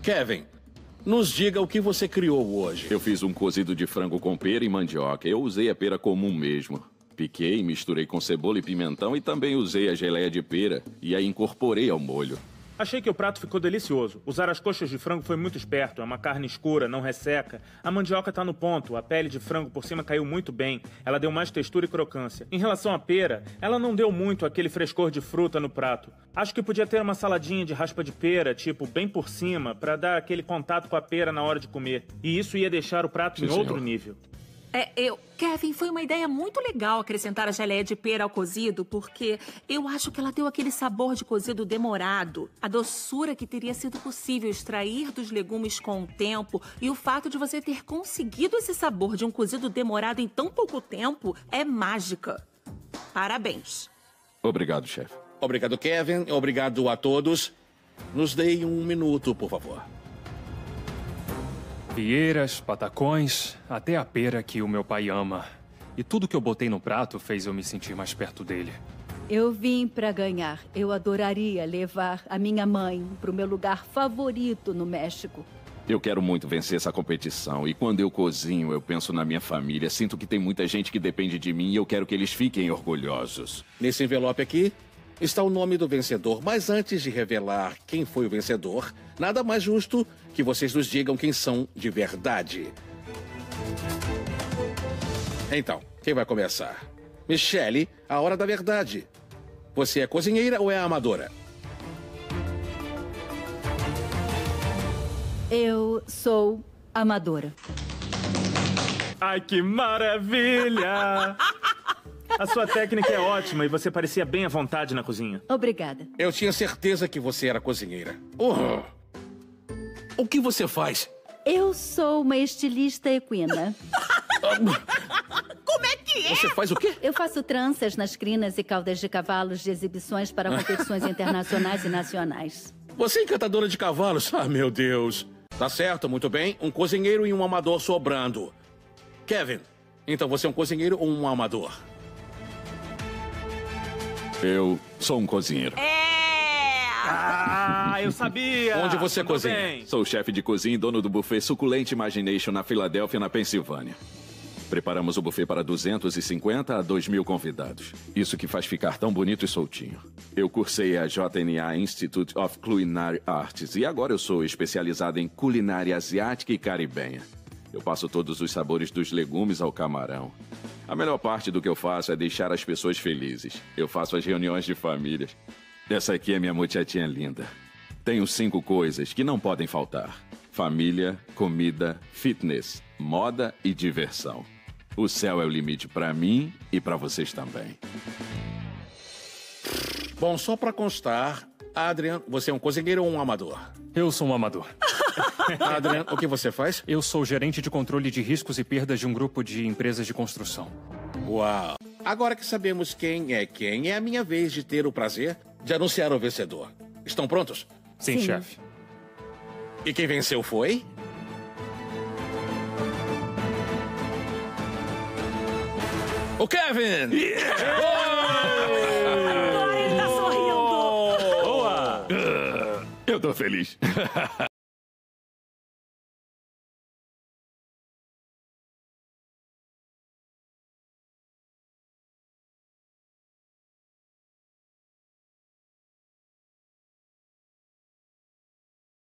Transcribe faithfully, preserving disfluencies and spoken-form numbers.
Kevin, nos diga o que você criou hoje. Eu fiz um cozido de frango com pera e mandioca. Eu usei a pera comum mesmo. Piquei, misturei com cebola e pimentão e também usei a geleia de pera e a incorporei ao molho. Achei que o prato ficou delicioso. Usar as coxas de frango foi muito esperto. É uma carne escura, não resseca. A mandioca tá no ponto. A pele de frango por cima caiu muito bem. Ela deu mais textura e crocância. Em relação à pera, ela não deu muito aquele frescor de fruta no prato. Acho que podia ter uma saladinha de raspa de pera, tipo, bem por cima, pra dar aquele contato com a pera na hora de comer. E isso ia deixar o prato Sim, em outro senhor. nível. É, eu... Kevin, foi uma ideia muito legal acrescentar a geleia de pera ao cozido, porque eu acho que ela deu aquele sabor de cozido demorado, a doçura que teria sido possível extrair dos legumes com o tempo, e o fato de você ter conseguido esse sabor de um cozido demorado em tão pouco tempo é mágica. Parabéns. Obrigado, chefe. Obrigado, Kevin. Obrigado a todos. Nos deem um minuto, por favor. Vieiras, patacões, até a pera que o meu pai ama. E tudo que eu botei no prato fez eu me sentir mais perto dele. Eu vim pra ganhar. Eu adoraria levar a minha mãe pro meu lugar favorito no México. Eu quero muito vencer essa competição. E quando eu cozinho, eu penso na minha família. Sinto que tem muita gente que depende de mim e eu quero que eles fiquem orgulhosos. Nesse envelope aqui está o nome do vencedor. Mas antes de revelar quem foi o vencedor, nada mais justo que vocês nos digam quem são de verdade. Então, quem vai começar? Michele, a hora da verdade. Você é cozinheira ou é amadora? Eu sou amadora. Ai, que maravilha! A sua técnica é ótima e você parecia bem à vontade na cozinha. Obrigada. Eu tinha certeza que você era cozinheira. Oh. O que você faz? Eu sou uma estilista equina. Como é que é? Você faz o quê? Eu faço tranças nas crinas e caudas de cavalos de exibições para competições internacionais e nacionais. Você é encantadora de cavalos? Ah, meu Deus. Tá certo, muito bem. Um cozinheiro e um amador sobrando. Kevin, então você é um cozinheiro ou um amador? Eu sou um cozinheiro. É! Ah, eu sabia! Onde você Mandou cozinha? bem. Sou chefe de cozinha e dono do buffet Suculent Imagination na Filadélfia, na Pensilvânia. Preparamos o buffet para duzentos e cinquenta a dois mil convidados. Isso que faz ficar tão bonito e soltinho. Eu cursei a J N A Institute of Culinary Arts e agora eu sou especializado em culinária asiática e caribenha. Eu passo todos os sabores dos legumes ao camarão. A melhor parte do que eu faço é deixar as pessoas felizes. Eu faço as reuniões de famílias. Essa aqui é minha muchatinha linda. Tenho cinco coisas que não podem faltar: família, comida, fitness, moda e diversão. O céu é o limite para mim e para vocês também. Bom, só para constar, Adrian, você é um cozinheiro ou um amador? Eu sou um amador. Adrian, o que você faz? Eu sou gerente de controle de riscos e perdas de um grupo de empresas de construção. Uau! Agora que sabemos quem é quem, é a minha vez de ter o prazer de anunciar o vencedor. Estão prontos? Sim, Sim. chefe. E quem venceu foi... o Kevin! Agora ele tá sorrindo! Boa! Eu tô feliz.